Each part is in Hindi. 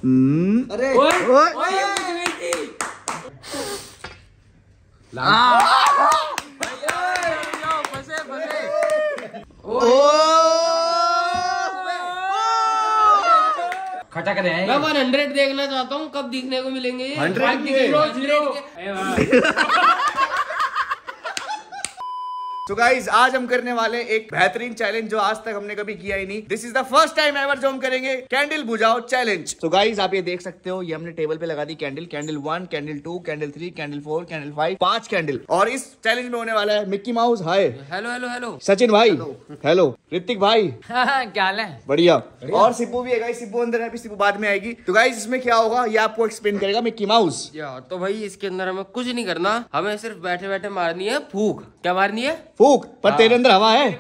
अरे खटक रहे हैं। मैं 100 देखना चाहता हूँ, कब दिखने को मिलेंगे ये 100 तो गाइज आज हम करने वाले एक बेहतरीन चैलेंज जो आज तक हमने कभी किया ही नहीं। This is the first time ever जो हम करेंगे, कैंडल बुझाओ चैलेंज। तो गाइज आप ये देख सकते हो, ये हमने टेबल पे लगा दी candle. Candle 1, candle 2, candle 3, candle 4, candle 5, 5 candle. और इस चैलेंज में होने वाला है Mickey Mouse hi, hello hello hello, Sachin भाई हेलो, ऋतिक भाई क्या हाल है? बढ़िया। और सिब्बू भी है गाइस, सिब्बू अंदर है, अभी सिब्बू बाद में आएगी। तो गाइस इसमें क्या होगा ये आपको एक्सप्लेन करेगा मिक्की माउस। तो भाई इसके अंदर हमें कुछ नहीं करना, हमें सिर्फ बैठे बैठे मारनी है फूक। क्या मारनी है? फूक। पर तेरे अंदर हवा है।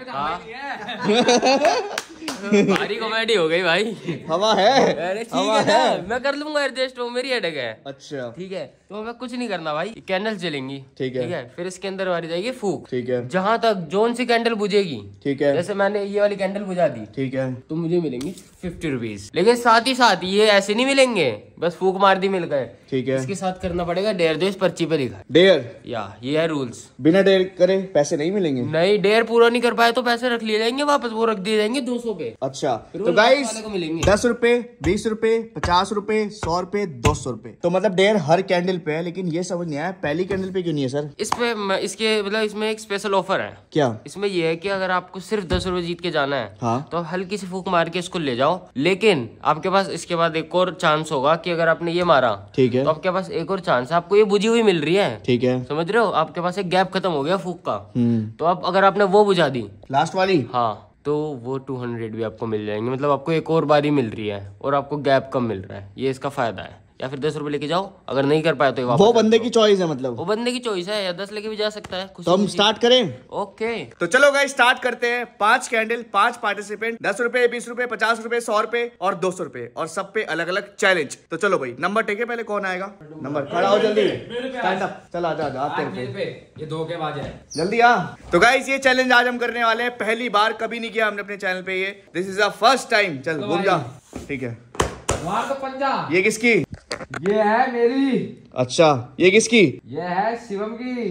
भारी कॉमेडी हो गई भाई। हवा है। अरे ठीक है ना, मैं कर लूंगा एडजस्ट, वो मेरी हेडेक है। अच्छा ठीक है, तो हमें कुछ नहीं करना भाई, कैंडल जलेंगी। ठीक है। फिर इसके अंदर मारी जाएगी फूक। ठीक है। जहाँ तक जोन सी कैंडल बुझेगी, ठीक है, जैसे मैंने ये वाली कैंडल बुझा दी, ठीक है, तो मुझे मिलेंगी 50 रुपीज। लेकिन साथ ही साथ ये ऐसे नहीं मिलेंगे बस फूक मार दी मिल गए। ठीक है। इसके साथ करना पड़ेगा डेयर, जो इस पर्ची पे लिखा है डेयर। ये है रूल्स। बिना डेयर करे पैसे नहीं मिलेंगे। नहीं, डेयर पूरा नहीं कर पाए तो पैसे रख लिए जाएंगे वापस, वो रख दिए जाएंगे 200 पे। अच्छा तो गाइस 10 रुपए, 20 रुपए, 50 रुपए, 100 रुपए, 200 रुपए। तो मतलब डेयर हर कैंडल पे है, लेकिन ये समझ नहीं आया पहली कैंडल पे क्यों नहीं है सर? इस पे इसके मतलब इसमें एक स्पेशल ऑफर है। क्या? इसमें ये है कि अगर आपको सिर्फ 10 रुपए जीत के जाना है, हाँ, तो आप हल्की सी फूक मार के इसको ले जाओ। लेकिन आपके पास इसके बाद एक और चांस होगा कि अगर आपने ये मारा, ठीक है, तो आपके पास एक और चांस है, आपको ये बुझी हुई मिल रही है। ठीक है, समझ रहे हो? आपके पास एक गैप खत्म हो गया फूक का। तो अब अगर आपने वो बुझा दी लास्ट वाली, हाँ, तो वो 200 भी आपको मिल जाएंगे। मतलब आपको एक और बारी मिल रही है और आपको गैप कम मिल रहा है, ये इसका फायदा है। या फिर 10 रुपए लेके जाओ, अगर नहीं कर पाए तो वो बंदे की चॉइस है, मतलब वो बंदे की चॉइस है, या 10 लेके भी जा सकता है। तो हम स्टार्ट करें? ओके, तो चलो गाइस स्टार्ट करते हैं। 5 कैंडल, 5 पार्टिसिपेंट, 10 रुपए, 20 रुपए, 50 रुपए, 100 रुपए और 200 रुपए, और सब पे अलग अलग चैलेंज। तो चलो भाई नंबर टेके, पहले कौन आएगा? नंबर खड़ा हो जल्दी, स्टैंड अप, चल आ जा ये 2 के बाद है, जल्दी आ। तो गाइस ये चैलेंज आज हम करने वाले हैं, पहली बार, कभी नहीं किया हमने अपने चैनल पे ये। This is the first time. चल घूम जा। ठीक है, मार तो पंजा। ये किसकी? ये है मेरी। अच्छा, ये किसकी? ये है शिवम की।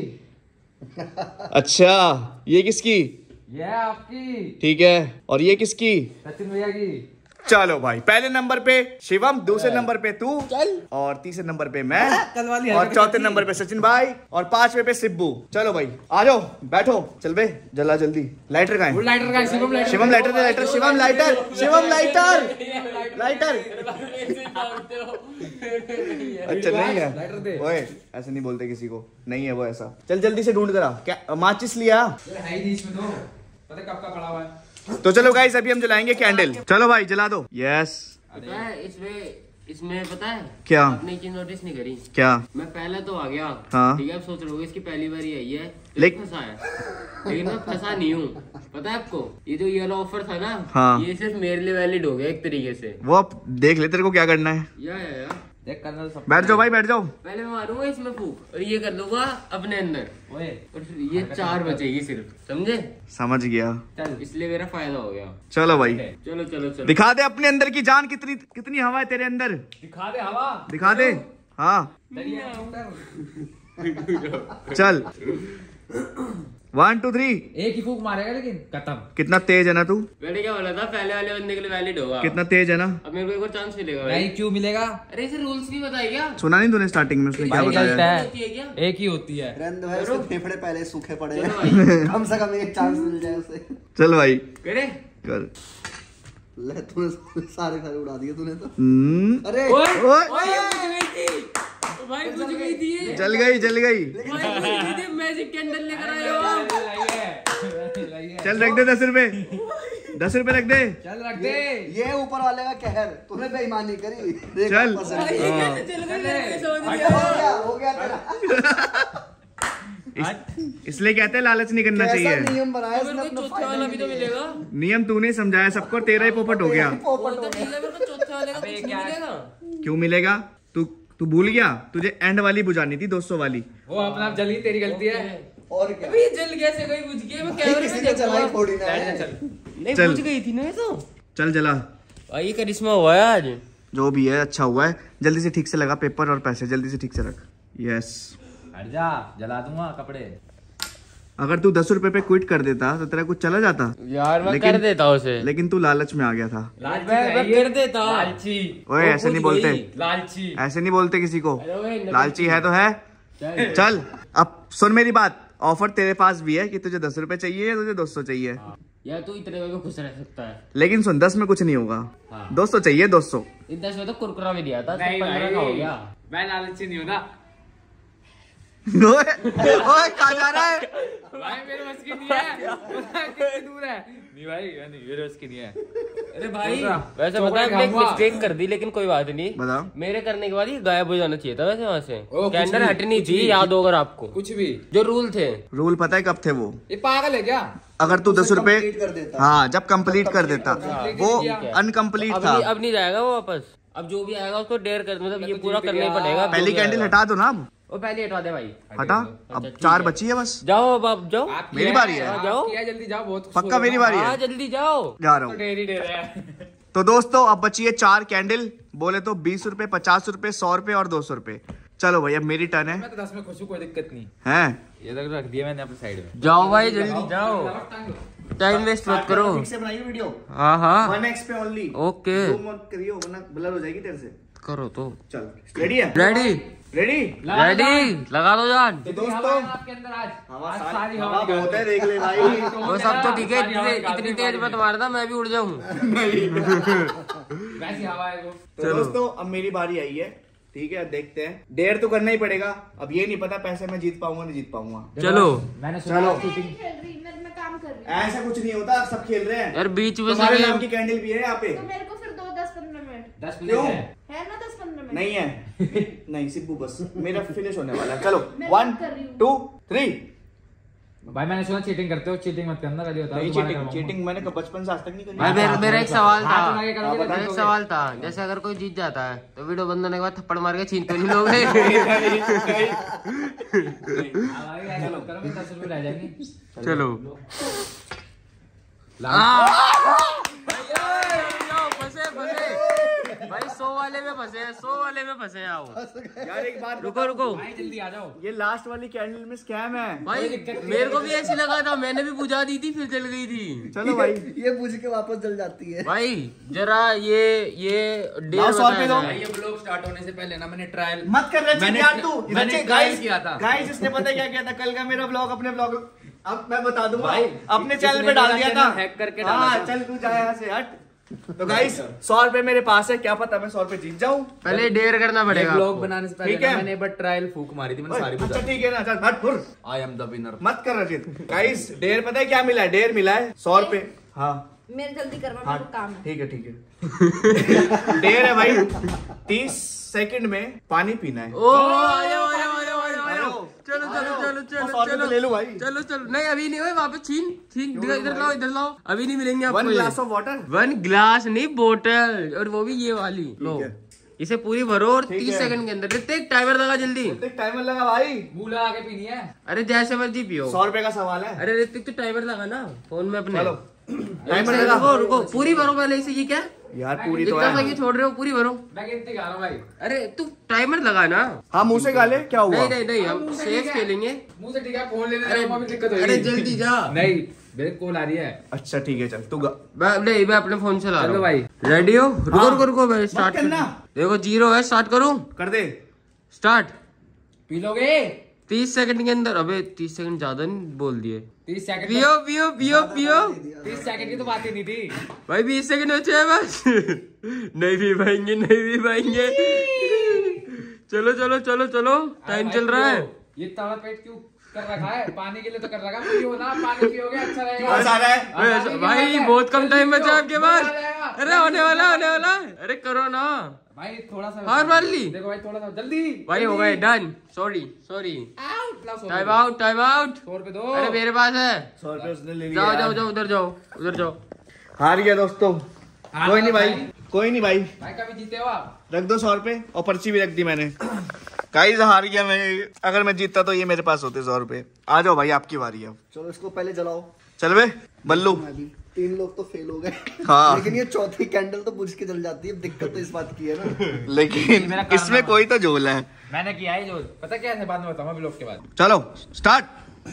अच्छा, ये किसकी? ये है आपकी। ठीक है, और ये किसकी? सचिन भैया की। चलो भाई, पहले नंबर पे शिवम, दूसरे नंबर पे तू, चल, और तीसरे नंबर पे मैं, और चौथे नंबर पे सचिन भाई, और 5वें पे सिब्बू। चलो भाई आ जाओ, बैठो, चल बे जल्ला जल्दी। लाइटर का है? लाइटर का शिवम, लाइटर, शिवम लाइटर दे, lighter, Shivam lighter, Shivam lighter, lighter. अच्छा नहीं है, लाइटर दे। ओए ऐसे नहीं बोलते किसी को, नहीं है वो ऐसा। चल जल्दी से ढूंढ करा, क्या माचिस लिया? है ही इसमें तो, पता कब का पड़ा हुआ है। तो चलो गाइस अभी हम जलाएंगे कैंडल। चलो भाई जला दो। यस। इसमें पता है क्या? आपने चीज नोटिस नहीं करी? क्या? मैं पहले तो आ गया, हाँ, ठीक है, आप सोच रहे हो इसकी पहली बार आई है, लेकिन फंसा है। लेकिन मैं फंसा नहीं हूँ, पता है आपको? ये जो ये वाला ऑफर था ना, हाँ, ये सिर्फ मेरे लिए वैलिड हो गया एक तरीके से। वो अब देख ले तेरे को क्या करना है। या बैठ जाओ भाई, बैठ जाओ। पहले मैं मारूंगा इसमें फूक और ये कर लूंगा अपने अंदर, और फिर ये 4 बचेगी सिर्फ, समझे? समझ गया, चल, इसलिए मेरा फायदा हो गया। चलो भाई, चलो चलो चलो, दिखा दे अपने अंदर की जान, कितनी हवा है तेरे अंदर। दिखा दे हवा, दिखा दे। हाँ चल 1 2 3, एक ही फूक मारेगा लेकिन खत्म। कितना तेज है ना तू। मैंने क्या बोला था, पहले वाले बंदे के लिए वैलिड होगा। कितना तेज है ना। अब मेरे को एक और चांस मिलेगा। नहीं, क्यों मिलेगा? अरे इसे रूल्स नहीं बताए क्या? सुना नहीं तूने स्टार्टिंग में उसने क्या बताया? एक ही होती है। फेफड़े पहले सूखे पड़े हैं, कम से कम एक चांस मिल जाए उसे। चल भाई करे कर। ले तूने सारे उड़ा दिए तूने तो। अरे भाई बुझ गई थी, जल गई मैजिक कैंडल लेकर आए हो। चल रख दे 10 रुपए, 10 रुपए रख दे। चल रख दे। ये ऊपर वाले का कहर, तूने बेईमानी करी। चल हो गया तेरा। इसलिए कहते हैं लालच नहीं करना चाहिए। नियम बनाया चौथे वाला भी तो मिलेगा। नियम तूने समझाया सबको, तेरा ही पोपट हो गया। चौथे वाले का मिलेगा। क्यों मिलेगा? तू भूल गया, तुझे एंड वाली बुझानी थी, 200 वाली। वो अपना आप जली, तेरी गलती है। और क्या? अभी जल कैसे गई? बुझ गई, मैं कैमरे में देख रहा हूं। थोड़ी ना चल नहीं, बुझ गई थी ना ये तो। चल जला। भाई करिश्मा हुआ है आज। जो भी है अच्छा हुआ है। जल्दी से ठीक से लगा पेपर और पैसे, जल्दी से ठीक से रख। यस हट जा, जला दूंगा कपड़े। अगर तू 10 रुपए पे क्विट कर देता तो तेरा कुछ चला जाता यार मैं कर देता उसे, लेकिन तू लालच में आ गया था। मैं कर देता। लालची, ओए ऐसे नहीं बोलते, लालची, ऐसे नहीं बोलते किसी को। अरे लालची है तो है। चल अब सुन मेरी बात, ऑफर तेरे पास भी है कि तुझे 10 रुपए चाहिए या तुझे 200 चाहिए। यार तू इतने में भी खुश रह सकता है, लेकिन सुन 10 में कुछ नहीं होगा। हाँ। 200 चाहिए 200। इन 10 में तो कुरकुरा भी दिया था, तो नहीं 15 का हो गया। मैं लालची नहीं हूँ ना ओए कहाँ जा रहा है? भाई मेरे बस की नहीं है। कितनी दूर है? नहीं भाई नहीं, मेरे बस की नहीं है। अरे भाई वैसे बता, मैंने एक मिस्टेक कर दी, लेकिन कोई बात नहीं। बताओ। मेरे करने के बाद ये गायब हो जाना चाहिए था वैसे वहाँ से। कुछ कैंडल भी, हटनी कुछ थी, भी। याद होगा आपको कुछ भी जो रूल थे। रूल पता है कब थे वो? ये पागल है क्या? अगर तू 10 रुपए complete कर देता। हाँ जब कंप्लीट कर देता, वो ठीक है। अनकम्प्लीट अब था। नहीं जाएगा वो वापस। अब जो भी आएगा उसको डेयर कर, मतलब ये पूरा करना ही पड़ेगा। जो पहली भी कैंडल आएगा। हटा दो ना अब। वो पहले हटा दे भाई। हटा, अब 4 बची है बस। जाओ अब आप जाओ। आप मेरी किया बारी है। आप जाओ। किया, जल्दी जाओ, बहुत पक्का मेरी बारी हाँ है, जल्दी जाओ। जा रहा हूँ। डेरी दे रहे हैं। तो दोस्तों अब बची है 4 कैंडल, बोले तो 20 रुपए, 50 रुपए, 100 रुपए और 200 रुपए। चलो भाई अब मेरी टर्न है। मैं तो 10 में खुश हूँ, कोई दिक्कत नहीं हैं? ये तक रख दिया मैंने अपनी साइड में। जाओ भाई जल्दी जाओ, टाइम वेस्ट मत करो। ठीक से बनाइए वीडियो, हाँ हाँ 1x पे ओनली। ओके जूम मत करियो वरना ब्लर हो जाएगी तेरे से। करो तो। चल रेडी है? Ready ready? रेडी लगा दो जान। तो दोस्तों आपके अंदर आज हवा सारी हवा हवा बहुत है, देख ले भाई। वो सब तो ठीक है, इतनी तेज मत मारना, मैं भी उड़ जाऊँ। वैसी हवा है वो। तो दोस्तों अब मेरी बारी आई है, ठीक है देखते हैं। डेयर तो करना ही पड़ेगा। अब ये नहीं पता पैसे मैं जीत पाऊंगा नहीं जीत पाऊंगा। चलो मैंने सुना चलो। चीटिंग। मैं काम कर रही हूँ। ऐसा कुछ नहीं होता, सब खेल रहे हैं। यार बीच में तुम्हारे से नाम की कैंडल भी है यहाँ पे। तो मेरे को फिर दो 10-15 मिनट 10 क्यों? मिनट है ना, 10-15 मिनट नहीं है नहीं सिब्बू बस मेरा फिनिश होने वाला है। चलो मैं 1 कर रही हूँ। 2 3। भाई मैंने सुना चीटिंग करते हो, चीटिंग मत करना। कभी होता है नहीं दोबारा चीटिंग, करवाऊंगा। चीटिंग मैंने बचपन से आज तक नहीं करी। भाई मेरा एक सवाल था। हाथ उठा के करोगे तो मेरा एक जीतोगे। सवाल था, जैसे अगर कोई जीत जाता है तो वीडियो बंद होने के बाद थप्पड़ मार के छीन तो नहीं लोगे? भाई ऐसा मत करो, 10 रुपए रह जाएंगे। चलो भाई 100 वाले में फंसे हैं, 100 वाले में फंसे हैं आओ। यार एक बात रुको रुको भाई जल्दी आ जाओ। ये लास्ट वाली कैंडल में स्कैम है। भाई मेरे को भी ऐसी लगा था, मैंने भी बुझा दी थी फिर जल गई थी। चलो भाई ये बुझ के वापस जल जाती है। भाई जरा ये डेढ़ लाओ 100 रुपए दो। बताया ये ब्लॉग स्टार्ट होने से पहले ना मैंने ट्रायल मत कर रहे यार तू। मैंने ट्रायल किया था। गाइस इसने पता है क्या किया था? कल का मेरा ब्लॉग अपने ब्लॉग अब मैं बता दूंगा भाई, अपने चैनल इसने पे डाल मेरा दिया चैनल था। हैक करके डाला हाँ था। चल तू जा यहाँ से हट। तो गाइस 100 रुपए मेरे पास है, क्या पता मैं 100 रुपए जीत जाऊँ। पहले डेढ़ करना पड़ेगा ब्लॉग आपको। बनाने से पहले ठीक है। ना मैंने एक बार ट्रायल फूक मारी थी, मैंने सारी बुझा अच्छा ठीक है ना, चल हट फुर। I am the winner. मत कर रजित। गाइस डेढ़ पता है क्या मिला है? डेढ़ मिला है 100 रुपए। हाँ मेरे जल्दी करवा, हाँ मेरे को काम है। ठीक है ठीक है। डेढ़ है भाई, 30 सेकंड में पानी पीना है। ओ आ जाओ आ जाओ आ जाओ आ जाओ आ जाओ। चलो चलो चलो चलो 100 रुपए चलो ले लो भाई। चलो चलो। नहीं अभी नहीं, वापस छीन छीन इधर लाओ इधर लाओ, अभी नहीं मिलेंगे आपको। 1 ग्लास ऑफ वाटर। 1 ग्लास नहीं, बोतल, और वो भी ये वाली लो। है। इसे पूरी भरो और ठीक 30 है। सेकंड के अंदर। ऋतिक टाइमर लगा जल्दी। टाइमर लगा भाई। मुंह लगा के पीनी है। अरे जैसे मर्जी पियो। 100 रुपए का सवाल है। अरे ऋतिक तो टाइमर लगा ना फोन में अपने। चलो टाइमर लगा। रुको रुको, पूरी भरो पहले इसे। ये क्या यार पूरी तो इतना सा है। ये छोड़ रहे हो? पूरी भरो। मैं गिनती गा रहा हूँ भाई। अरे तू टाइमर लगा ना। हाँ मुंह से गाले क्या हुआ? नहीं नहीं नहीं, हम सेफ खेलेंगे। मुंह से ठीक है, फोन लेने अरे जाऊंगा, अभी दिक्कत होगी। अरे जल्दी जा। नहीं मेरे कॉल आ रही है। अच्छा ठीक है चल तू गा। नहीं मैं अपने फोन से ला रहा चलो हूँ। भाई। रेडी हो? रुको हाँ। रुको रुको, मैं स्टार्ट करना। देखो 0 है, स्टार्ट करूँ? कर दे। स्टार्ट। पी लोगे? 30 सेकंड के अंदर। अबे 30 सेकंड ज्यादा नहीं बोल दिए। 30 सेकंड। पियो पियो पियो पियो। 30 सेकंड की तो बात ही नहीं थी भाई 20 सेकंड बचे हैं बस। नहीं भी पाएंगे, नहीं भी पाएंगे। चलो चलो चलो चलो, टाइम चल रहा है। ये तवा पेट क्यों कर रखा है? पानी के लिए तो कर रखा है। पियो ना, पानी पियोगे अच्छा रहेगा। बस आ रहा है। अरे भाई बहुत कम टाइम बचा आपके पास। अरे होने वाला होने वाला। अरे करो ना भाई, थोड़ा सा हार मान ली। देखो भाई, थोड़ा सा जल्दी भाई हो गए, डन। Sorry sorry, out. लाओ 100 टाइम रुपए। Out time out. 100 रुपए दो। अरे मेरे पास है। 100 रुपए उसने ले लिया। जाओ जाओ जाओ, उधर जाओ उधर जाओ। हार गया दोस्तों। हार कोई नहीं गया भाई, कोई नहीं भाई। भाई कभी जीते हो आप? रख दो 100 रुपए और पर्ची भी रख दी मैंने। गाइस हार गया मैं। अगर मैं जीतता तो ये मेरे पास होते 100 रुपए। आ जाओ भाई, आपकी बारी है अब। चलो इसको पहले जलाओ। चल बे बल्लू। मैं भी 3 लोग तो फेल हो गए। हाँ। लेकिन ये चौथी कैंडल तो बुझ के जल जाती है। दिक्कत तो इस बात की है ना। लेकिन इसमें कोई तो झोल है। मैंने किया है जो पता क्या है, बाद में बताऊंगा ब्लॉग के बाद। चलो स्टार्ट।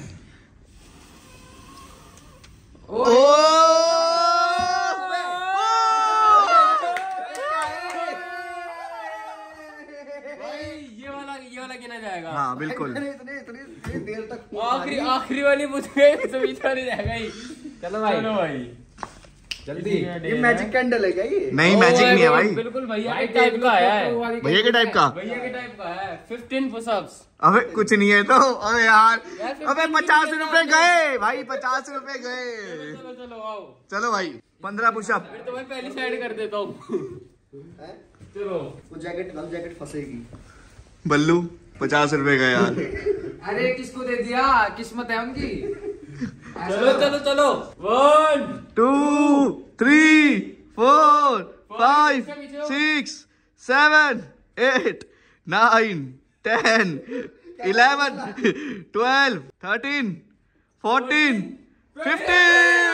ये वाला गिना जाएगा। हाँ बिल्कुल। इतनी देर तक आखिरी वाली बुझ गई तो बीच वाली जाएगा ही। चलो भाई जल्दी। ये मैजिक कैंडल है क्या ये? नहीं मैजिक नहीं है भाई, बिल्कुल भैया के टाइप का है। भैया के टाइप का। भैया के टाइप का है। 15 पुशअप्स। अबे कुछ नहीं है तो। अबे यार अबे 50 रुपए गए भाई, 50 रुपए गए। चलो चलो आओ। चलो भाई 15 पुशअप। फिर तो मैं पहली साइड कर देता हूँ। चलो वो जैकेट फंसेगी। बल्लू 50 रुपए गए यार। अरे किसको दे दिया, किस्मत है उनकी। चलो चलो चलो। 1 2 3 4 5 6 7 8 9 10 11 12 13 14 15।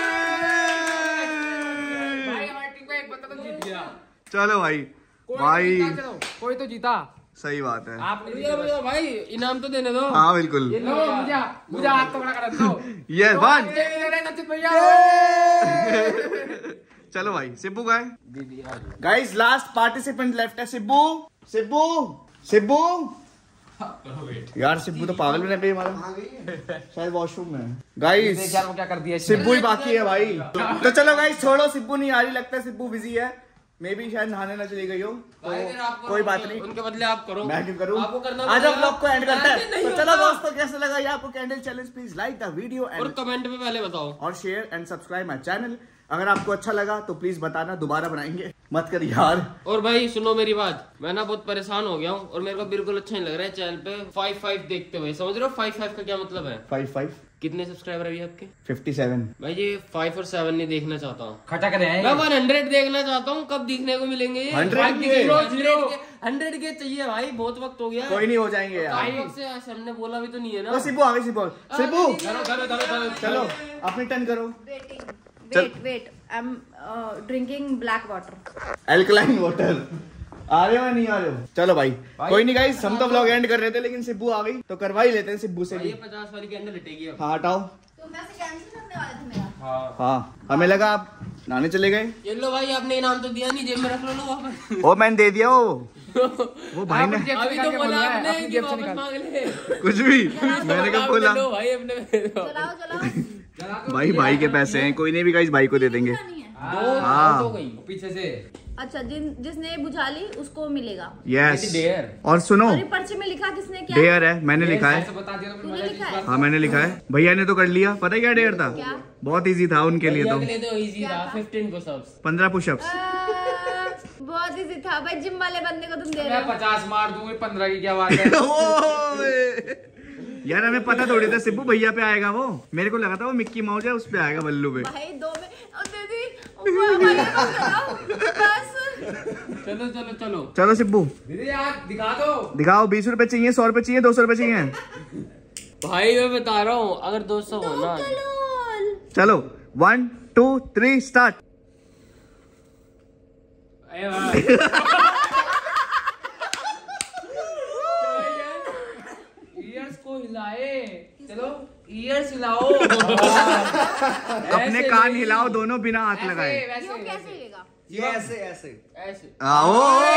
भाई हमारी टीम का एक बंदा तो जीत गया। चलो भाई कोई भाई तो जीता, चलो कोई तो जीता। सही बात है। आपने भैया भैया भाई इनाम तो देने दो। हाँ बिल्कुल। ये लो, मुझे हाथ तो बड़ा कर दो। ये वन। नचित भैया। चलो भाई सिब्बू का है। गाइस लास्ट पार्टिसिपेंट लेफ्ट है सिब्बू। सिब्बू सिब्बू यार सिब्बू तो पागल भी नहीं हमारा, शायद वॉशरूम में है। गाइस यार वो क्या कर दिया सिब्बू ही बाकी है भाई। तो चलो गाइस छोड़ो, सिब्बू नहीं आ रही, लगता है सिब्बू बिजी है। मे बी शायद नहाने ना चली गई हो, तो कोई बात नहीं। उनके बदले आप करो। मैं क्यों करूं? आपको करना आज हम पड़ेगा। ब्लॉग को एंड करते हैं। नहीं तो होगा। चलो दोस्तों कैसा लगा ये आपको candle challenge, please like the video और एंड कमेंट में पहले बताओ और share and subscribe my channel. अगर आपको अच्छा लगा तो प्लीज बताना, दोबारा बनाएंगे। मत कर यार। और भाई सुनो मेरी बात, मैं ना बहुत परेशान हो गया हूँ और मेरे को बिल्कुल अच्छा नहीं लग रहा है चैनल पे 5-5 देखते हुए। समझ रहे हो 5-5 का क्या मतलब है? 5 कितने सब्सक्राइबर है आपके? 57। भाई ये 5 और 7 नहीं देखना चाहता हूँ। खटक रहे हैं मैं 100 देखना चाहता हूँ। कब दिखने को मिलेंगे ये? 100 के चाहिए भाई, बहुत वक्त हो गया। कोई नहीं हो जाएंगे यार। काफी वक्त से हमने बोला भी तो नहीं है ना। ओ सिब्बू आ गई। सिब्बू सिब्बू चलो चलो अपनी टर्न करो। Wait I am drinking black water. Alkaline water. आ रहे हो या नहीं आ रहे हो? चलो भाई कोई नहीं गाइस, हम तो व्लॉग एंड कर रहे थे लेकिन सिब्बू आ गई तो करवा ही लेते हैं सिब्बू से भाई भी। ये 50 वाली कैंडल हटेगी अब। हाँ हटाओ। तो मैं से कैंसिल करने वाले थे मेरा। हाँ हमें लगा आप नहाने चले गए। ये लो भाई, आपने इनाम तो दिया नहीं, जेब में रख लो ना वापस। ओ मैंने दे दिया वो भाई ने अभी तो बोला आपने कि वापस मांग ले। कुछ भी मैंने कब बोला। लो भाई अपने चलाओ भाई के पैसे हैं, कोई नहीं भी गाइस भाई को दे देंगे। नहीं है। हाँ। हो गई पीछे से। अच्छा जिसने बुझा ली उसको मिलेगा। Yes dare. और सुनो और ये पर्चे में लिखा किसने क्या? डेयर है, मैंने लिखा है। ऐसे बता दिया तो फिर तूने मजा लिखा जिस है? हाँ मैंने लिखा है, भैया ने तो कर लिया। पता है क्या डेयर था? क्या? बहुत इजी था उनके लिए तो। तो इजी था 15 पुशअप्स। 15 पुशअप्स। बहुत इजी था भाई, जिम वाले बंदे को तुम दे मैं रहे हो। 50 मार दूंगी, 15 की क्या बात है। यार हमें पता थोड़ी था सिब्बू भैया पे आएगा वो। मेरे को लगा था वो मिक्की माउस है उस पे आएगा, बल्लू पे। भाई 2 में और दीदी भैया को चलाओ बस। चलो चलो चलो चलो सिब्बू दीदी यार दिखा दो। दिखाओ। 20 रुपए चाहिए, 100 रुपए चाहिए, 200 रुपए चाहिए। भाई मैं बता रहा हूँ, अगर 200 हो ना। चलो 1 2 3 स्टार्ट। ईयर्स को हिलाए। चलो ईयर्स हिलाओ। अपने कान हिलाओ दोनों बिना हाथ लगाए। क्यों कैसे लेगा? ये ऐसे ऐसे ऐसे। आओ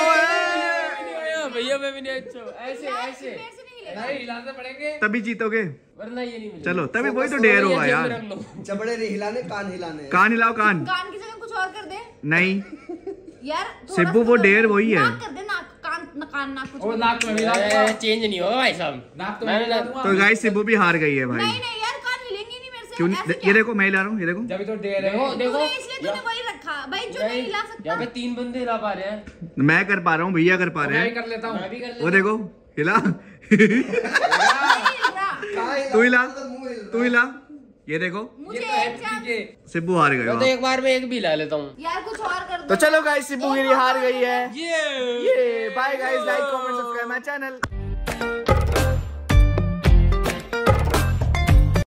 भैया मैं भी नहीं अच्छा। ऐसे ऐसे मेरे से नहीं हिलेगा। नहीं हिलाने पड़ेंगे। तभी जीतोगे। वरना ये नहीं मिलेगा। चलो तभी वही तो डेयर होगा जेब में यार। रख लो। जबड़े नहीं हिलाने, कान हिलाने। कान हिलाओ कान। कान की जगह कुछ और कर दे नहीं यार। थोड़ा सिब्बू सा वो तो डेयर वही है। नाक कर दे, नाक कान नाक कुछ ओ भी। नाक में हिला दूंगा। चेंज नहीं होगा भाई साहब। नाक तो मैंने हिला दूंगा। तो गाइस सिब्बू भी हार गई है भाई। नहीं नहीं यार, कान हिलेंगे नहीं मेरे से। क्यों ऐसे नहीं? क्या? ये देखो मैं हिला रहा हूँ, ये देखो। जब तो डेर है। देखो देखो तूने इसलिए तूने वही रखा भाई, जो नहीं हिला सकता। यहाँ पे 3 बंदे हिला पा रहे हैं। मैं कर पा रहा हूँ, भैया कर पा रहे मैं भी हैं। कर लेता हूँ। मैं भी कर वो लेता देखो हिला। नहीं हिल रहा। तू हिला, तो मुंह हिल तू हिला। ये देखो मुझे ये तो है एक चांस। ठीक है। सिब्बू हार हूँ। गए। तो एक बार में एक भी हिला लेता हूँ। यार कुछ और कर दो। तो चलो गाइस सिब्बू मेरी हार गई है। ये ये bye guys, like comment subscribe my channel.